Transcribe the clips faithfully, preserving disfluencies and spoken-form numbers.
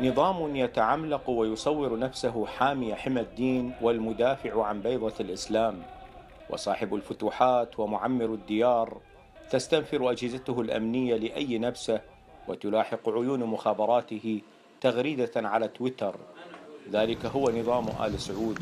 نظام يتعملق ويصور نفسه حامي حمى الدين والمدافع عن بيضة الإسلام، وصاحب الفتوحات ومعمر الديار، تستنفر أجهزته الأمنية لأي نبسة وتلاحق عيون مخابراته تغريدة على تويتر. ذلك هو نظام آل سعود.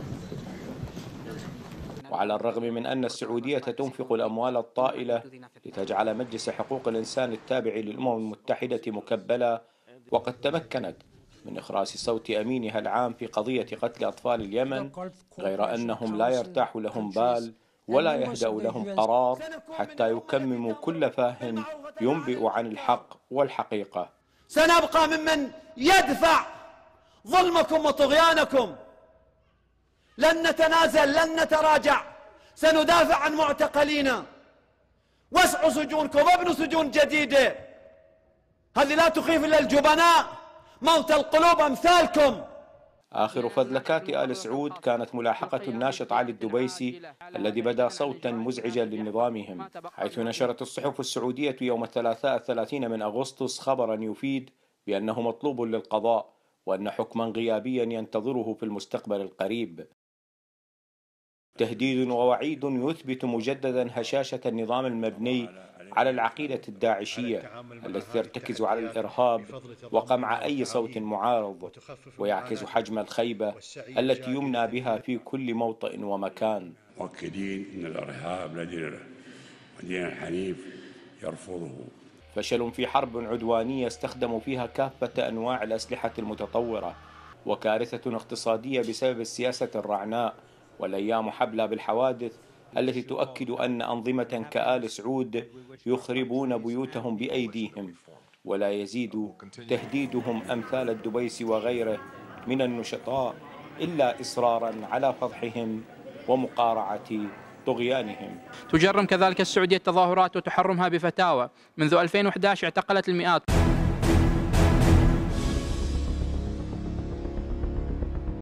وعلى الرغم من أن السعودية تنفق الأموال الطائلة لتجعل مجلس حقوق الإنسان التابع للأمم المتحدة مكبلا، وقد تمكنت من إخراس صوت أمينها العام في قضية قتل أطفال اليمن، غير أنهم لا يرتاح لهم بال ولا يهدأ لهم قرار حتى يكمموا كل فاه ينبئ عن الحق والحقيقة. سنبقى ممن يدفع ظلمكم وطغيانكم، لن نتنازل، لن نتراجع، سندافع عن معتقلينا. واسعوا سجونكم وابنوا سجون جديدة، هذه لا تخيف إلا الجبناء، موت القلوب أمثالكم. آخر فذلكات آل سعود كانت ملاحقة الناشط علي الدبيسي الذي بدا صوتا مزعجا لنظامهم، حيث نشرت الصحف السعودية يوم الثلاثاء الثلاثين من أغسطس خبرا يفيد بأنه مطلوب للقضاء وأن حكما غيابيا ينتظره في المستقبل القريب. تهديد ووعيد يثبت مجددا هشاشة النظام المبني على العقيدة الداعشية التي ترتكز على الإرهاب وقمع أي صوت معارض، ويعكس حجم الخيبة التي يمنى بها في كل موطئ ومكان. مؤكدين أن الإرهاب لا دين له ودين الحنيف يرفضه. فشل في حرب عدوانية استخدموا فيها كافة أنواع الأسلحة المتطورة، وكارثة اقتصادية بسبب السياسة الرعناء، والأيام حبلى بالحوادث التي تؤكد أن أنظمة كآل سعود يخربون بيوتهم بأيديهم، ولا يزيد تهديدهم أمثال الدبيسي وغيره من النشطاء إلا إصرارا على فضحهم ومقارعة طغيانهم. تجرم كذلك السعودية التظاهرات وتحرمها بفتاوى. منذ ألفين وأحد عشر اعتقلت المئات.